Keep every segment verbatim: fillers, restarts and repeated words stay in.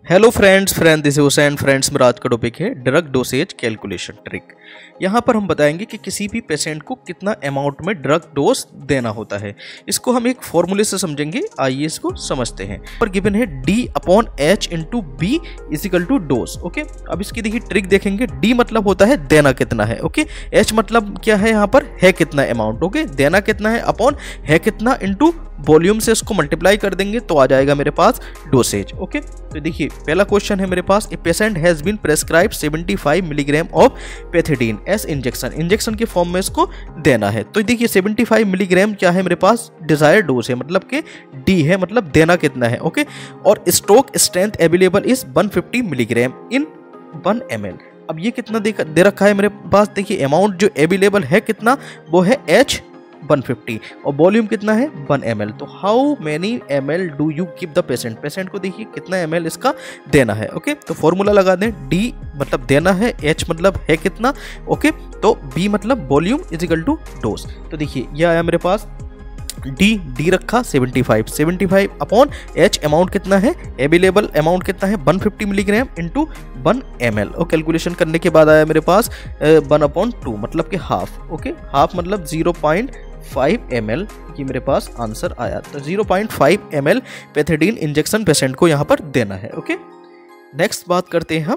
Hello friends friend this is Hussain friends मेरा आज का टॉपिक है ड्रग डोसेज कैलकुलेशन ट्रिक। यहाँ पर हम बताएंगे कि किसी भी पेशेंट को कितना अमाउंट में ड्रग डोज देना होता है। इसको हम एक फॉर्मूले से समझेंगे, आइए इसको समझते हैं। पर गिवन है D upon H into B is equal to dose. Okay, अब इसकी देखिए ट्रिक देखेंगे। डी मतलब होता है देना कितना है, ओके। एच मतलब क्या है, यहाँ पर है कितना अमाउंट, ओके। देना कितना है अपॉन है कितना इंटू वॉल्यूम से इसको मल्टीप्लाई कर देंगे तो आ जाएगा मेरे पास डोसेज। ओके, तो देखिए पहला क्वेश्चन है मेरे पास, a patient has been prescribe seventy five milligram of pethidine as injection. Injection के फॉर्म में इसको देना है। तो देखिए सेवेंटी फाइव मिलीग्राम क्या है मेरे पास, डिजायर्ड डोज है, मतलब कि डी है, मतलब देना कितना है, ओके। और stroke strength available is one fifty milligram in one M L. अब ये कितना दे, दे रखा है मेरे पास, देखिए अमाउंट जो अवेलेबल है कितना, वो है एच वन फिफ्टी और वॉल्यूम कितना है वन एम एल। तो how many M L do you give the patient, patient को देखिए कितना एम एल इसका देना है, ओके। तो फॉर्मूला लगा दें, डी मतलब देना है, एच मतलब है कितना, ओके। तो बी मतलब वॉल्यूम इजिकल टू डोज। तो देखिए यह आया मेरे पास डी डी रखा seventy five seventy five upon H amount कितना है, अवेलेबल अमाउंट कितना है one fifty milligram into one M L. और कैलकुलेशन करने के बाद आया मेरे पास वन अपॉन टू मतलब कि हाफ, ओके। हाफ मतलब zero point five M L, ये मेरे पास आंसर आया। तो zero point five M L pethidine injection patient को यहाँ पर देना है, ओके। नेक्स्ट बात करते हैं हम,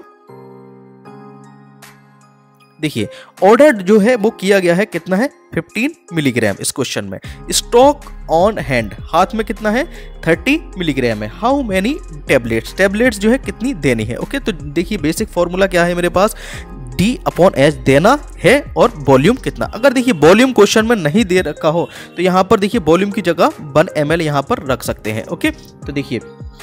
देखिए ऑर्डर जो है वो किया गया है कितना है फिफ्टीन मिलीग्राम इस क्वेश्चन में। स्टॉक ऑन हैंड हाथ में कितना है थर्टी मिलीग्राम है। हाउ मेनी टेबलेट्स, टेबलेट्स जो है कितनी देनी है, ओके। तो देखिए बेसिक फॉर्मूला क्या है मेरे पास, डी अपॉन एच देना है और वॉल्यूम कितना। अगर देखिए वॉल्यूम क्वेश्चन में नहीं दे रखा हो तो यहाँ पर देखिए वॉल्यूम की जगह वन एम एल यहाँ पर रख सकते हैं, ओके। तो देखिए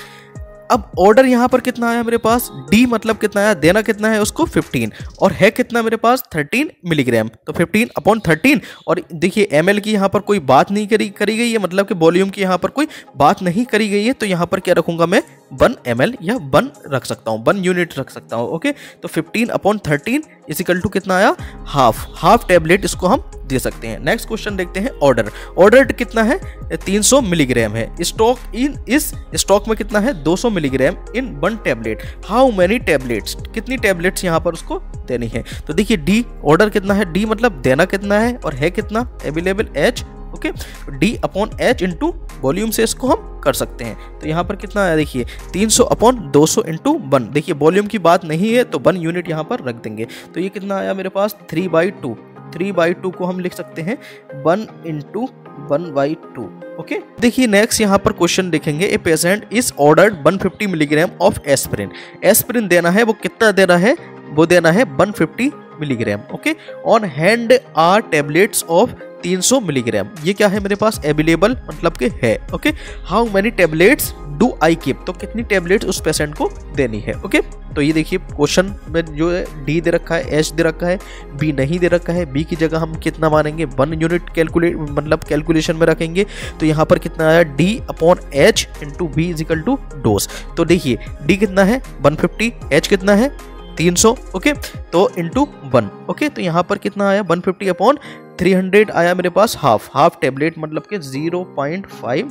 अब ऑर्डर यहाँ पर कितना आया मेरे पास, डी मतलब कितना आया, देना कितना है उसको फिफ्टीन और है कितना मेरे पास थर्टीन मिलीग्राम। तो फिफ्टीन अपॉन थर्टीन और देखिए एम एल की यहाँ पर कोई बात नहीं करी करी गई है, मतलब कि वॉल्यूम की यहाँ पर कोई बात नहीं करी गई है। तो यहाँ पर क्या रखूंगा मैं, वन एम एल या वन रख सकता हूँ, वन यूनिट रख सकता हूँ, ओके। तो fifteen upon thirteen is equal to कितना आया, हाफ हाफ टेबलेट इसको हम दे सकते हैं। नेक्स्ट क्वेश्चन देखते हैं, ऑर्डर ऑर्डर कितना है तीन सौ मिलीग्राम है। स्टॉक इन इस स्टॉक में कितना है दो सौ milligram in one tablet. How many tablets, कितनी टेबलेट्स यहाँ पर उसको देनी है। तो देखिए डी ऑर्डर कितना है, डी मतलब देना कितना है और है कितना available H, okay. D upon H into volume से इसको हम कर सकते हैं। तो यहाँ पर कितना आया देखिए तीन सौ अपॉन दो सौ इंटू वन। देखिए वॉल्यूम की बात नहीं है तो वन यूनिट यहाँ पर रख देंगे। तो ये कितना आया मेरे पास three by two three by two को हम लिख सकते हैं one into one by two, okay. देखिए नेक्स्ट यहाँ पर क्वेश्चन देखेंगे, a patient is ordered one fifty milligram of aspirin. Aspirin देना है, वो कितना देना है, वो देना है one fifty milligram, okay. On hand are tablets of तीन सौ मिलीग्राम। ये क्या है मेरे पास अवेलेबल मतलब कि है, okay. How many tablets do I keep, तो कितनी टेबलेट्स उस पेशेंट को देनी है, ओके। तो ये देखिए क्वेश्चन में जो है डी दे रखा है, एच दे रखा है, बी नहीं दे रखा है। बी की जगह हम कितना मानेंगे, वन यूनिट कैलकुलेट मतलब कैलकुलेशन में रखेंगे। तो यहाँ पर कितना आया D upon H into B is equal to dose. तो देखिए डी कितना है वन फिफ्टी, एच कितना है तीन सौ, ओके। तो इंटू वन, ओके। तो यहाँ पर कितना आया one fifty upon three hundred आया मेरे पास हाफ हाफ टेबलेट मतलब कि जीरो पॉइंट फाइव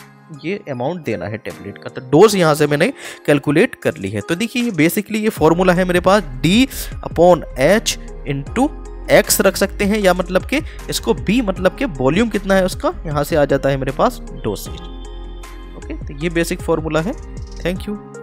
ये अमाउंट देना है टेबलेट का। तो डोज यहाँ से मैंने कैलकुलेट कर ली है। तो देखिए ये बेसिकली ये फॉर्मूला है मेरे पास, D upon H into X रख सकते हैं, या मतलब कि इसको बी मतलब कि वॉल्यूम कितना है उसका, यहाँ से आ जाता है मेरे पास डोसेज, ओके। तो ये बेसिक फॉर्मूला है। Thank you.